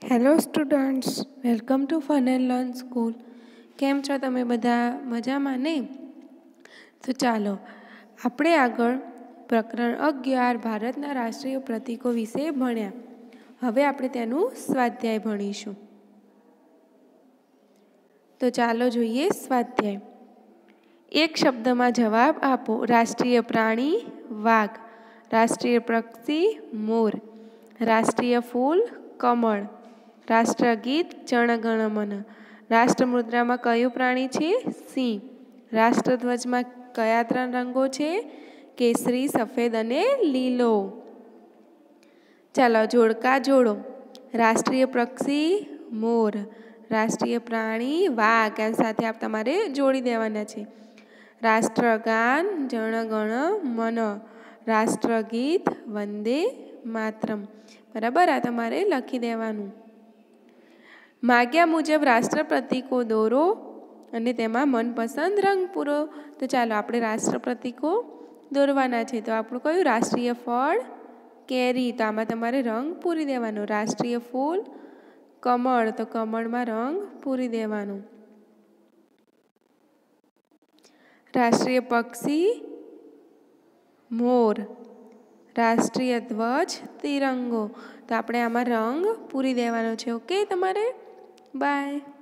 Hello students, welcome to fun and learn school. કેમ છો તમે બધા? મજામાં ને? તો ચાલો આપણે આગળ પ્રકરણ 11 ભારતના રાષ્ટ્રીય પ્રતીકો વિશે ભણ્યા. હવે આપણે તેનું સ્વાધ્યાય ભણીશું. તો ચાલો જોઈએ સ્વાધ્યાય. એક શબ્દમાં જવાબ આપો. રાષ્ટ્રીય પ્રાણી વાઘ, રાષ્ટ્રીય પક્ષી મોર, રાષ્ટ્રીય ફૂલ કમળ, રાષ્ટ્રગીત જન ગણ મન, રાષ્ટ્રમુદ્રામાં કયું પ્રાણી છે? સિંહ. રાષ્ટ્રધ્વજમાં કયા 3 રંગો છે? કેસરી, સફેદ અને લીલો. ચાલો જોડકા જોડો. રાષ્ટ્રીય પક્ષી મોર, રાષ્ટ્રીય પ્રાણી વાઘ, આ સાથે આપ તમારે જોડી દેવાના છે. રાષ્ટ્રગાન જન ગણ મન, રાષ્ટ્રગીત વંદે માતરમ. બરાબર, આ તમારે લખી દેવાનું. માગ્યા મુજબ રાષ્ટ્ર પ્રતીકો દોરો અને તેમાં મનપસંદ રંગ પૂરો. તો ચાલો આપણે રાષ્ટ્ર પ્રતીકો દોરવાના છે. તો આપણું કયું? રાષ્ટ્રીય ફળ કેરી, તો આમાં તમારે રંગ પૂરી દેવાનો. રાષ્ટ્રીય ફૂલ કમળ, તો કમળમાં રંગ પૂરી દેવાનું. રાષ્ટ્રીય પક્ષી મોર, રાષ્ટ્રીય ધ્વજ તિરંગો, તો આપણે આમાં રંગ પૂરી દેવાનો છે. ઓકે તમારે? બાય.